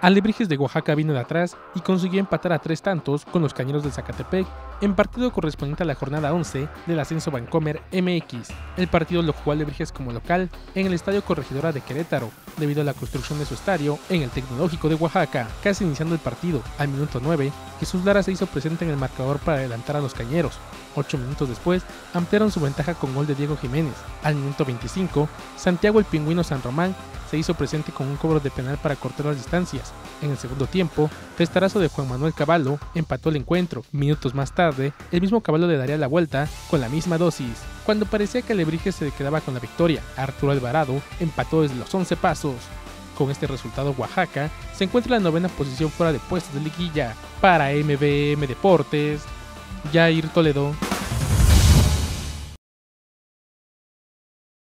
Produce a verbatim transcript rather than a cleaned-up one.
Alebrijes de Oaxaca vino de atrás y consiguió empatar a tres tantos con los Cañeros del Zacatepec en partido correspondiente a la jornada once del Ascenso Bancomer M X. El partido lo jugó Alebrijes como local en el Estadio Corregidora de Querétaro, debido a la construcción de su estadio en el Tecnológico de Oaxaca. Casi iniciando el partido, al minuto nueve, Jesús Lara se hizo presente en el marcador para adelantar a los Cañeros. Ocho minutos después, ampliaron su ventaja con gol de Diego Jiménez. Al minuto veinticinco, Santiago el Pingüino San Román se hizo presente con un cobro de penal para cortar las distancias. En el segundo tiempo, testarazo de Juan Manuel Cavallo empató el encuentro. Minutos más tarde, el mismo Cavallo le daría la vuelta con la misma dosis. Cuando parecía que Alebrijes se quedaba con la victoria, Arturo Alvarado empató desde los once pasos. Con este resultado, Oaxaca se encuentra en la novena posición fuera de puestos de liguilla. Para M V M Deportes, Jair Toledo.